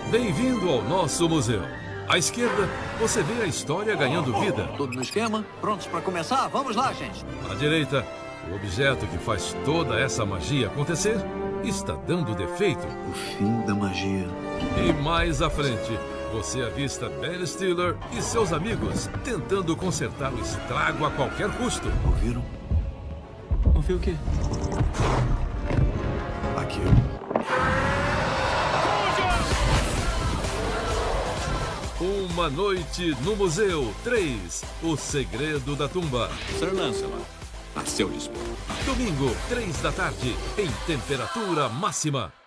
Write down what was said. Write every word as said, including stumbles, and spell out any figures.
Bem-vindo ao nosso museu. À esquerda, você vê a história ganhando vida. Tudo no esquema? Prontos para começar? Vamos lá, gente. À direita, o objeto que faz toda essa magia acontecer está dando defeito. O fim da magia. E mais à frente, você avista Ben Stiller e seus amigos tentando consertar o estrago a qualquer custo. Ouviram? Ouviu o quê? Aquilo. Uma Noite no Museu três, O Segredo da Tumba. Sir Lancelot, a seu dispor. Domingo, três da tarde, em temperatura máxima.